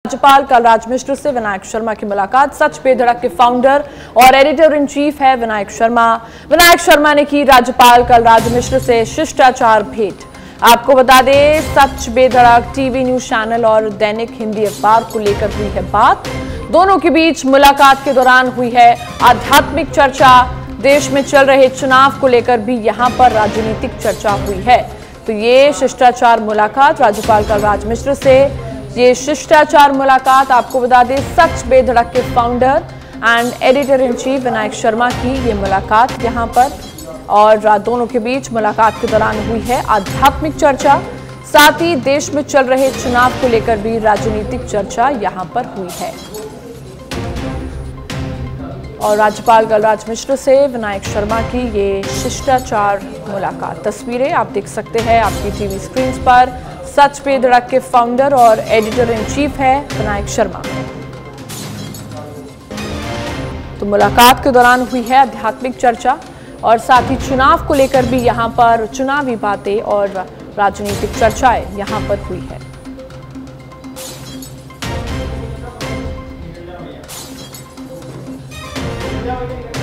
राज्यपाल कलराज मिश्र से विनायक शर्मा की मुलाकात। सच पे धड़क के फाउंडर और एडिटर इन चीफ है विनायक शर्मा। विनायक शर्मा ने की राज्यपाल कलराज मिश्र से शिष्टाचार भेंट। आपको बता दें, सच बेधड़क टीवी न्यूज चैनल और दैनिक हिंदी अखबार को लेकर हुई है बात। दोनों के बीच मुलाकात के दौरान हुई है आध्यात्मिक चर्चा। देश में चल रहे चुनाव को लेकर भी यहां पर राजनीतिक चर्चा हुई है। तो ये शिष्टाचार मुलाकात राज्यपाल कलराज मिश्र से, ये शिष्टाचार मुलाकात आपको बता दें, सच बेधड़क के founder and editor in chief Vinayak Sharma की ये मुलाकात यहां पर, और दोनों के बीच मुलाकात के दौरान हुई है आध्यात्मिक चर्चा। साथ ही देश में चल रहे चुनाव को लेकर भी राजनीतिक चर्चा यहां पर हुई है। और राज्यपाल कलराज मिश्र से विनायक शर्मा की ये शिष्टाचार मुलाकात, तस्वीरें आप देख सकते हैं आपकी टीवी स्क्रीन पर। सच पे धड़क के फाउंडर और एडिटर इन चीफ है विनायक शर्मा। तो मुलाकात के दौरान हुई है आध्यात्मिक चर्चा और साथ ही चुनाव को लेकर भी यहां पर चुनावी बातें और राजनीतिक चर्चाएं यहां पर हुई है। जाओ